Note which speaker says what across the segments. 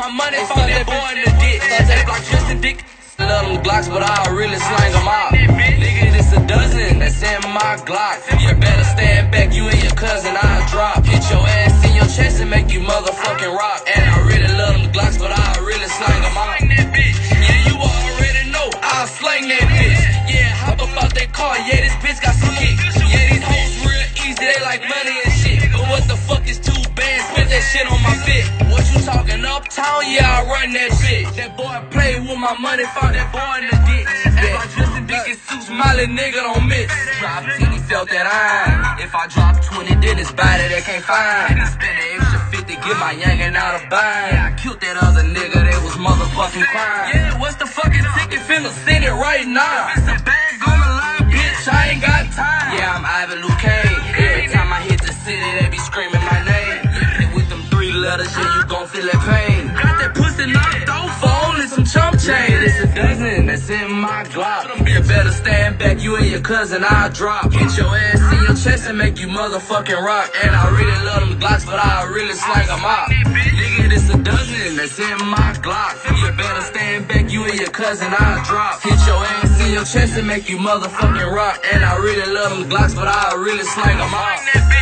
Speaker 1: my money, found that boy in the dick. That block just a dick. Love them Glocks, but I really slang them out. Nigga, this a dozen that's in my Glock. You better stand back, you and your cousin, I'll drop. Hit your ass in your chest and make you motherfucking rock. And I really love them Glocks, but I really slang them out. Yeah, you already know, I'll slang that bitch. Yeah, hop up out that car, yeah, this bitch got some kick. Yeah, these hoes real easy, they like money and shit. But what the fuck is 2 bands? Spent that shit on my fit. What you talking uptown? Yeah, I run that bitch. That boy played with my money, found that boy in the ditch. If I just a dick and suits, Molly nigga don't miss. Drop 10, he felt that iron. If I drop 20, then it's body they can't find. Spend an extra 50, get my youngin' out of bind. I killed that other nigga, that was motherfucking crime. Yeah, what's the fucking ticket? Finna send it right now. If it's a bag on the line, bitch, I ain't got time. Yeah, I'm Ivan Luke Kane. Every time I hit the city, they be screaming my name. Yeah, with them 3 letters, yeah, you gon' feel that pain. Got that pussy knocked off for only some chump change. It's a dozen that's in my Glock. You better stand back, you and your cousin, I'll drop. Hit your ass in your chest and make you motherfucking rock. And I really love them Glocks, but I really slang them out. Nigga, this a dozen that's in my Glock. You better stand back, you and your cousin, I'll drop. Hit your ass in your chest and make you motherfucking rock. And I really love them Glocks, but I really slang them out.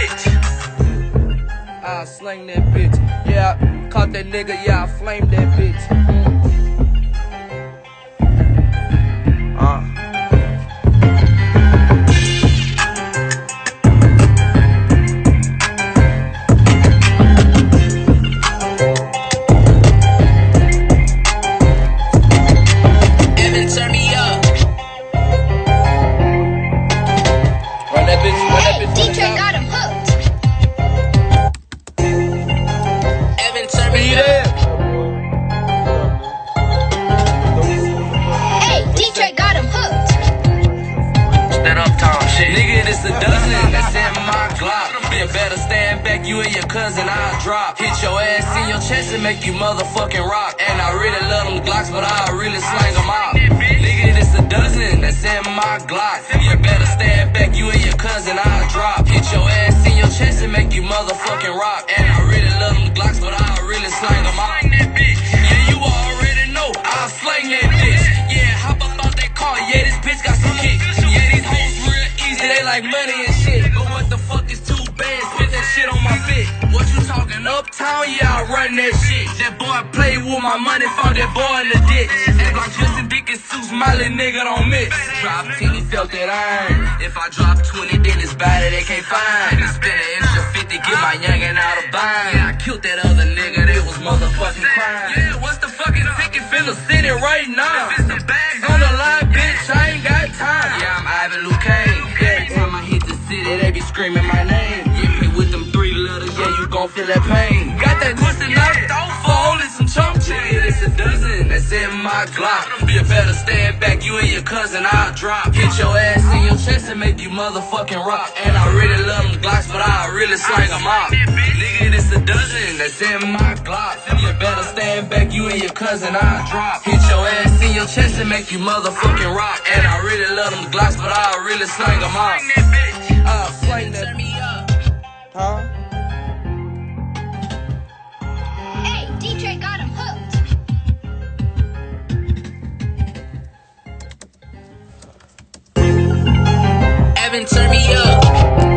Speaker 1: I slang that bitch. Yeah, I caught that nigga, yeah, I flamed that bitch. Evan, turn me up. Run that bitch,
Speaker 2: DJ got him hooked. Hey, DJ got him hooked.
Speaker 1: That uptown shit. Nigga, this a dozen that's in my Glock. You better stand back, you and your cousin, I'll drop. Hit your ass in your chest and make you motherfucking rock. And I really love them Glocks, but I really slang them out. Nigga, this a dozen that's in my Glock. You better stand back, you and your cousin, I'll drop. Hit your ass in your chest and make you motherfucking rock. And I really love them Glocks, but I really slang them out. Yeah, you already know, I'll slang that bitch. Yeah, hop up out that car, yeah, this bitch got some kick. Yeah, these hoes real easy, they like money and shit. But what the fuck is 2 bands? Spent that shit on my fit. What you talking uptown? Yeah, I run that shit. That boy played with my money, found that boy in the ditch. That block just a dick and suits, Molly nigga don't miss. Drop 10, he felt that iron. If I drop 20, then it's body they can't find. Spend an extra 50, get my youngin' out of bind. Yeah, I killed that other nigga, that was motherfucking crime. Yeah, what's the fucking ticket? Finna send it right now. If it's the bags on the line, bitch, I ain't got time. Yeah, I'm Ivan Luke Kane. Every time I hit the city, they be screaming my name. Yeah, with them 3 letters, yeah, you gon' feel that pain. Got that pussy knocked off for only some chump change. It's a dozen that's in my Glock. You better stand back, you and your cousin, I'll drop. Hit your ass in your chest and make you motherfucking rock. And I really love them Glocks, but I really slang them out. Nigga, this a dozen that's in my Glock. You better stand back, you and your cousin, I'll drop. Hit your ass in your chest and make you motherfucking rock. And I really love them Glocks, but I really slang them out. I'll slang that. Huh?
Speaker 2: Hey, DJ got him hooked.
Speaker 1: Evan, turn me up.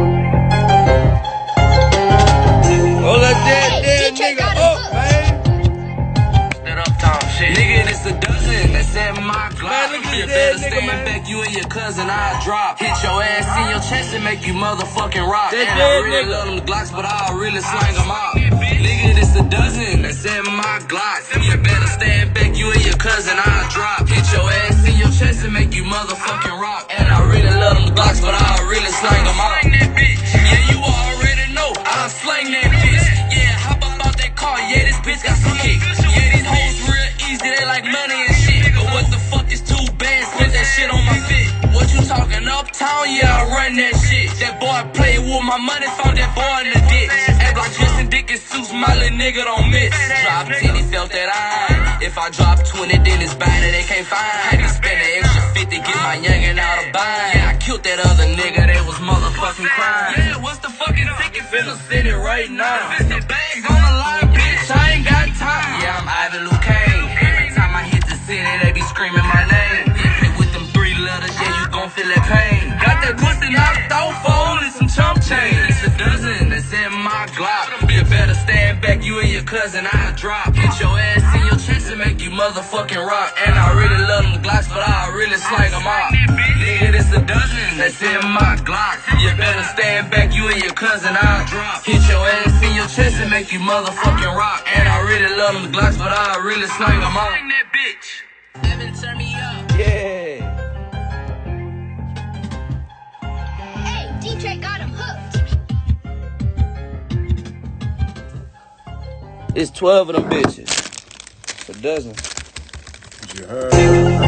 Speaker 1: Hold up that
Speaker 2: Hey, DJ
Speaker 1: nigga
Speaker 2: got him
Speaker 1: up,
Speaker 2: hooked.
Speaker 1: man. That uptown shit. Nigga, this a dozen that's in my Glock. You better stand back, you and your cousin, I'll drop. Hit your ass in your chest and make you motherfucking rock. And I really love them Glocks, but I really slang them out. Nigga, this a dozen that's in my Glock. You better stand back, you and your cousin, I'll drop. Hit your ass in your chest and make you motherfucking rock. And I really love them Glocks, but I really slang them out. Yeah, you already know, I'll slang that bitch. Yeah, hop up out that car, yeah, this bitch got some kick. Yeah, these hoes real easy, they like money and shit. But what the fuck is 2 bands? Spent that shit on my fit. What you talking uptown? Yeah, I run that shit. That boy played with my money, found that boy in the ditch. That block just a dick and suits, Molly nigga don't miss. Drop 10, he felt that iron. If I drop 20, then it's body they can't find. Spend an extra 50, get my youngin' out of bind. Yeah, I killed that other nigga, that was motherfucking crime. Yeah, what's the fucking ticket? Finna send it right now. If it's the bags on the line, bitch, I ain't got time. Yeah, I'm Ivan Martin Luther King. Every time I hit the city, they be screaming my name. Hit with them 3 letters, yeah, you gon' feel that pain. Got that pussy knocked off, fold and some chump change. It's a dozen that's in my glock. You better stand back, you and your cousin, I'll drop. Hit your ass in your chest and make you motherfucking rock. And I really love them glocks, but I really slang them off. Nigga, this a dozen that's in my glock. You better stand back, you and your cousin, I'll drop. Hit your ass in your chest and make you motherfucking rock. And I really love them glocks, but I really slang them off. Slang that bitch. Evan, turn me up.
Speaker 3: Yeah.
Speaker 2: Hey, DJ got him hooked.
Speaker 3: It's 12 of them bitches. It's a dozen.
Speaker 4: You heard?